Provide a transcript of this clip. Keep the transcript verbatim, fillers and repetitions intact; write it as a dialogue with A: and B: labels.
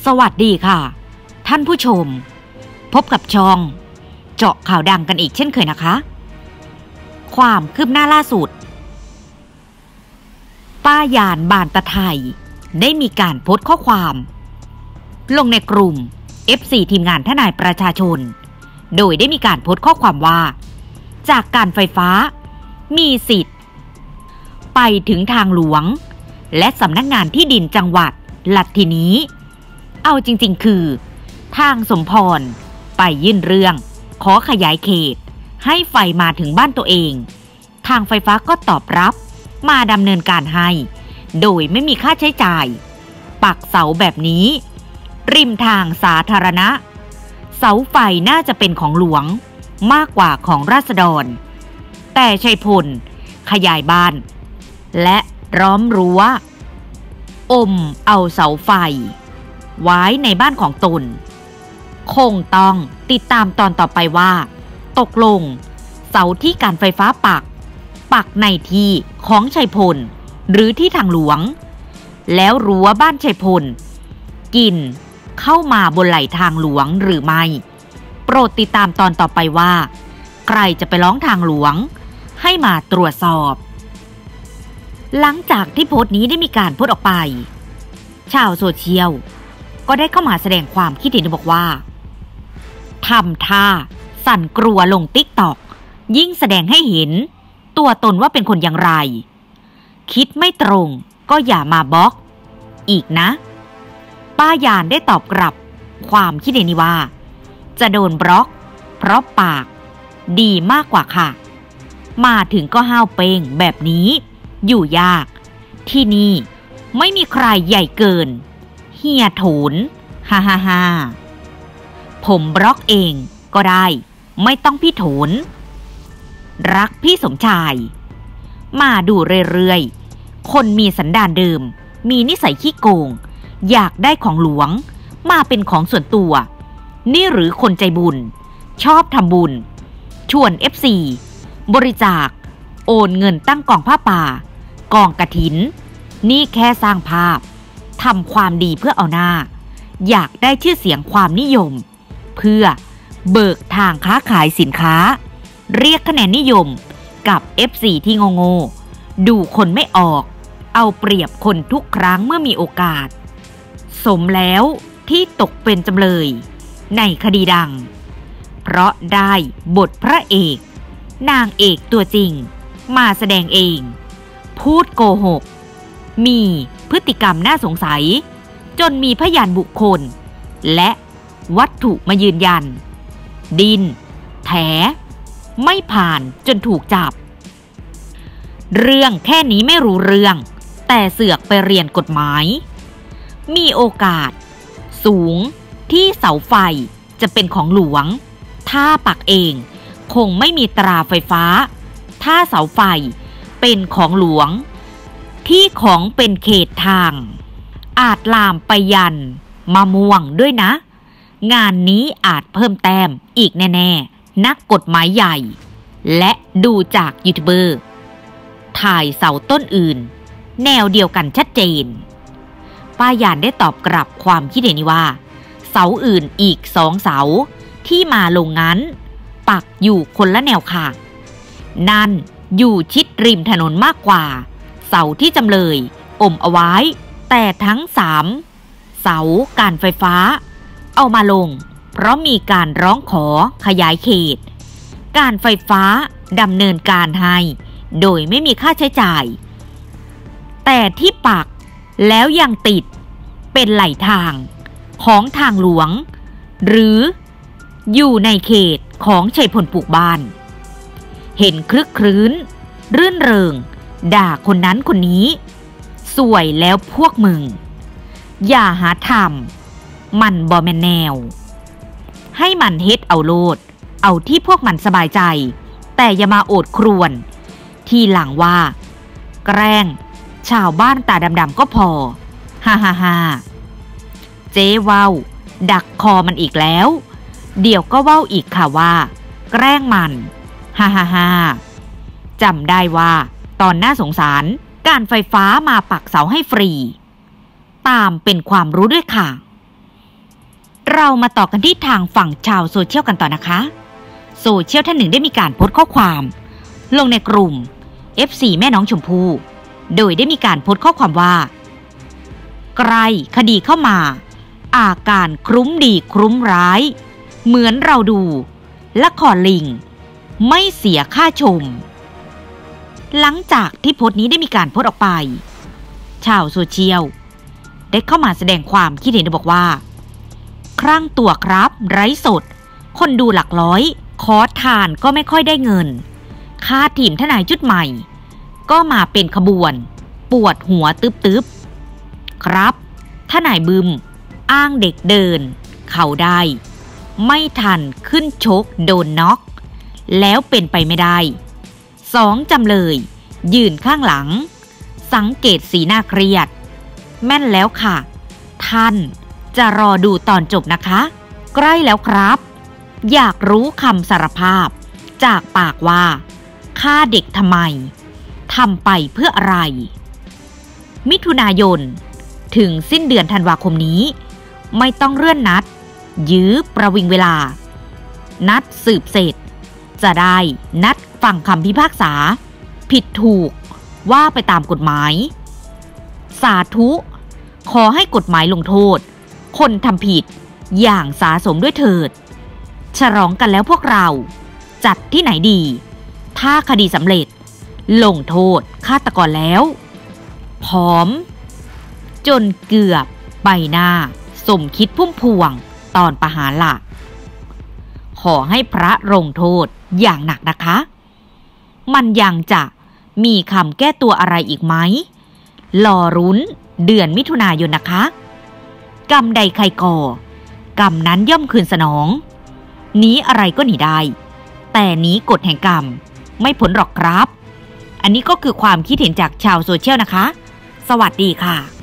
A: สวัสดีค่ะท่านผู้ชมพบกับช่องเจาะข่าวดังกันอีกเช่นเคยนะคะความคืบหน้าล่าสุดป้ายานบานตะไทยได้มีการโพสต์ข้อความลงในกลุ่ม เอฟ ซี ทีมงานทนายประชาชนโดยได้มีการโพสต์ข้อความว่าจากการไฟฟ้ามีสิทธิ์ไปถึงทางหลวงและสำนักงานที่ดินจังหวัดลัดทีนี้เอาจริงๆคือทางสมพรไปยื่นเรื่องขอขยายเขตให้ไฟมาถึงบ้านตัวเองทางไฟฟ้าก็ตอบรับมาดำเนินการให้โดยไม่มีค่าใช้จ่ายปักเสาแบบนี้ริมทางสาธารณะเสาไฟน่าจะเป็นของหลวงมากกว่าของราษฎรแต่ชัยพลขยายบ้านและล้อมรั้วอมเอาเสาไฟไว้ในบ้านของตนคงต้องติดตามตอนต่อไปว่าตกลงเสาที่การไฟฟ้าปักปักในที่ของชัยพลหรือที่ทางหลวงแล้วรั้วบ้านชัยพลกินเข้ามาบนไหลทางหลวงหรือไม่โปรดติดตามตอนต่อไปว่าใครจะไปร้องทางหลวงให้มาตรวจสอบหลังจากที่โพสต์นี้ได้มีการโพสต์ออกไปชาวโซเชียลก็ได้เข้ามาแสดงความคิดเห็นบอกว่าทำท่าสั่นกลัวลงติ๊กต็อกยิ่งแสดงให้เห็นตัวตนว่าเป็นคนอย่างไรคิดไม่ตรงก็อย่ามาบล็อกอีกนะป้ายานได้ตอบกลับความคิดเห็นนี้ว่าจะโดนบล็อกเพราะปากดีมากกว่าค่ะมาถึงก็ห้าวเป้งแบบนี้อยู่ยากที่นี่ไม่มีใครใหญ่เกินเฮียโถนฮ่าฮ่าฮ่าผมบล็อกเองก็ได้ไม่ต้องพี่โถนรักพี่สมชายมาดูเรื่อยๆคนมีสันดานเดิมมีนิสัยขี้โกงอยากได้ของหลวงมาเป็นของส่วนตัวนี่หรือคนใจบุญชอบทำบุญชวน เอฟ ซี บริจาคโอนเงินตั้งกองผ้าป่ากองกฐินนี่แค่สร้างภาพทำความดีเพื่อเอาหน้าอยากได้ชื่อเสียงความนิยมเพื่อเบิกทางค้าขายสินค้าเรียกคะแนนนิยมกับ เอฟ ซี ที่โง่ๆดูคนไม่ออกเอาเปรียบคนทุกครั้งเมื่อมีโอกาสสมแล้วที่ตกเป็นจำเลยในคดีดังเพราะได้บทพระเอกนางเอกตัวจริงมาแสดงเองพูดโกหกมีพฤติกรรมน่าสงสัยจนมีพยานบุคคลและวัตถุมายืนยันดินแถไม่ผ่านจนถูกจับเรื่องแค่นี้ไม่รู้เรื่องแต่เสือกไปเรียนกฎหมายมีโอกาสสูงที่เสาไฟจะเป็นของหลวงถ้าปักเองคงไม่มีตราไฟฟ้าถ้าเสาไฟเป็นของหลวงที่ของเป็นเขตทางอาจลามไปยันมะม่วงด้วยนะงานนี้อาจเพิ่มแต้มอีกแน่ๆนักกฎหมายใหญ่และดูจากยูทูบเบอร์ถ่ายเสาต้นอื่นแนวเดียวกันชัดเจนป้ายานได้ตอบกลับความคิดเห็นนี้ว่าเสาอื่นอีกสองเสาที่มาลงงั้นปักอยู่คนละแนวค่ะนั่นอยู่ชิดริมถนนมากกว่าเสาที่จำเลยอมเอาไว้แต่ทั้งสามเสาการไฟฟ้าเอามาลงเพราะมีการร้องขอขยายเขตการไฟฟ้าดำเนินการให้โดยไม่มีค่าใช้จ่ายแต่ที่ปักแล้วยังติดเป็นไหลทางของทางหลวงหรืออยู่ในเขตของชัยพลปลูกบ้านเห็นคลึกครื้นรื่นเริงด่าคนนั้นคนนี้สวยแล้วพวกมึงอย่าหาทำมันบ่แม่นแนวให้มันเฮ็ดเอาโลดเอาที่พวกมันสบายใจแต่อย่ามาโอดครวญทีหลังว่าแกล้งชาวบ้านตาดำๆก็พอฮ่าฮ่าฮ่าเจ๊เว้าดักคอมันอีกแล้วเดี๋ยวก็เว้าอีกค่ะว่าแกล้งมันฮ่าฮ่าฮ่าจำได้ว่าตอนน่าสงสารการไฟฟ้ามาปักเสาให้ฟรีตามเป็นความรู้ด้วยค่ะเรามาต่อกันที่ทางฝั่งชาวโซเชียลกันต่อนะคะโซเชียลท่านหนึ่งได้มีการโพสต์ข้อความลงในกลุ่ม เอฟ ซี แม่น้องชมพู่โดยได้มีการโพสต์ข้อความว่าไกลคดีเข้ามาอาการคลุ้มดีคลุ้มร้ายเหมือนเราดูละครลิงไม่เสียค่าชมหลังจากที่โพสต์นี้ได้มีการโพสต์ออกไปชาวโซเชียลได้เข้ามาแสดงความคิดเห็นบอกว่าครั่งตัวครับไร้สดคนดูหลักร้อยขอทานก็ไม่ค่อยได้เงินค่าทีมทนายจุดใหม่ก็มาเป็นขบวนปวดหัวตึ๊บๆครับทนายบึมอ้างเด็กเดินเขาได้ไม่ทันขึ้นชกโดนน็อกแล้วเป็นไปไม่ได้สองจำเลยยืนข้างหลังสังเกตสีหน้าเครียดแม่นแล้วค่ะท่านจะรอดูตอนจบนะคะใกล้แล้วครับอยากรู้คำสารภาพจากปากว่าฆ่าเด็กทำไมทำไปเพื่ออะไรมิถุนายนถึงสิ้นเดือนธันวาคมนี้ไม่ต้องเลื่อนนัดยื้อประวิงเวลานัดสืบเสร็จจะได้นัดฟังคำพิพากษาผิดถูกว่าไปตามกฎหมายสาธุขอให้กฎหมายลงโทษคนทำผิดอย่างสาสมด้วยเถิดฉลองกันแล้วพวกเราจัดที่ไหนดีถ้าคดีสำเร็จลงโทษฆาตกรแล้วผอมจนเกือบใบหน้าสมคิดพุ่มพวงตอนประหารล่ะขอให้พระลงโทษอย่างหนักนะคะมันยังจะมีคำแก้ตัวอะไรอีกไหมรอรุ้นเดือนมิถุนายนนะคะกรรมใดใครก่อกรรมนั้นย่อมคืนสนองหนีอะไรก็หนีได้แต่หนีกฎแห่งกรรมไม่พ้นหรอกครับอันนี้ก็คือความคิดเห็นจากชาวโซเชียลนะคะสวัสดีค่ะ